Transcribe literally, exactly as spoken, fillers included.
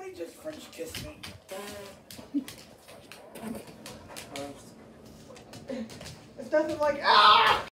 Somebody just French kissed me. It's nothing like ah.